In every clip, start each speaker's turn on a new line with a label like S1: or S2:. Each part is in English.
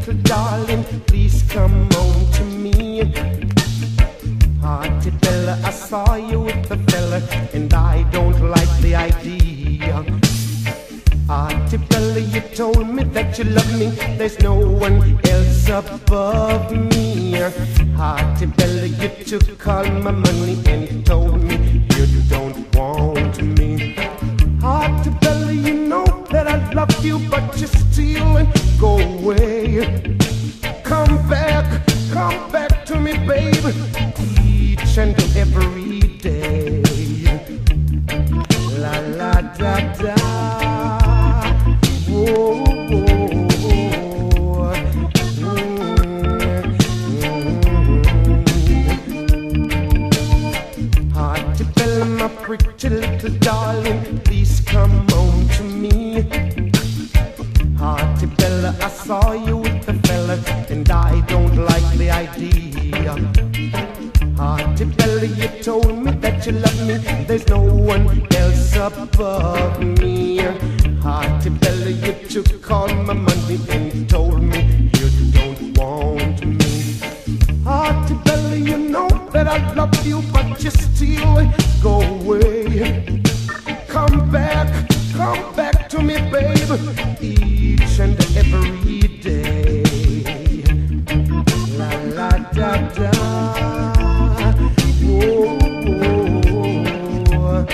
S1: little darling, please come home to me. Hearty Bella, I saw you with a fella, and I don't like the idea. Hearty Bella, you told me that you love me, there's no one else above me. Hearty Bella, you took all my money and told me you don't want me. Hearty Bella, you know that I love you, but you still go away. Come back to me, baby, each and every day. La la da da. Whoa, whoa. Hearty Bella, my pretty little darling, please come home to me. Hearty Bella, I saw you with a fella, and I don't like the idea. Hearty Bella, you told me that you love me, there's no one else above me. Hearty Bella, you took all my money and told me you don't want me. Hearty Bella, you know that I love you, but you still go away. Come back to me, baby, each and every day. La la da da. Whoa, whoa.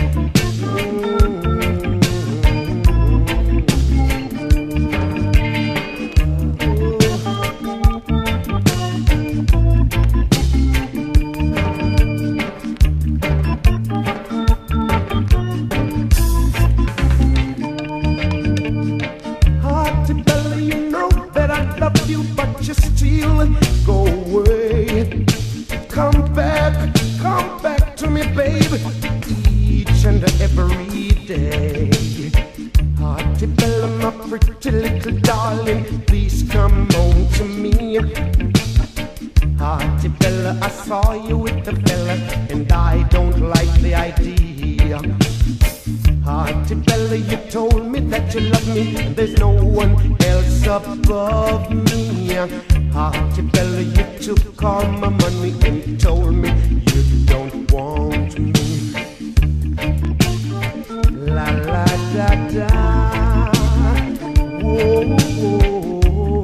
S1: Hearty Bella, you know that I love you, but you still go away. Come back to me, baby, each and every day. Hearty Bella, my pretty little darling, please come home to me. Hearty Bella, I saw you with a fella, and I don't like the idea. Hearty Bella, you told me that you love me, and there's no one else above me. Hearty Bella, you took all my money and told me you don't want me. La la da da. Whoa, whoa.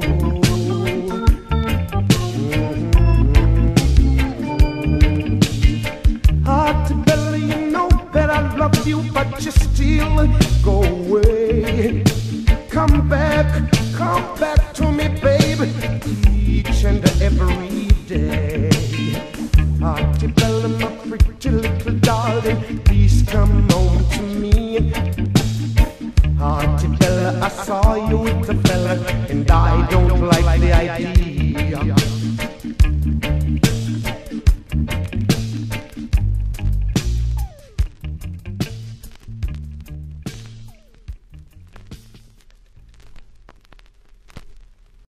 S1: Hearty Bella, you know that I love you, but you still go away. Come back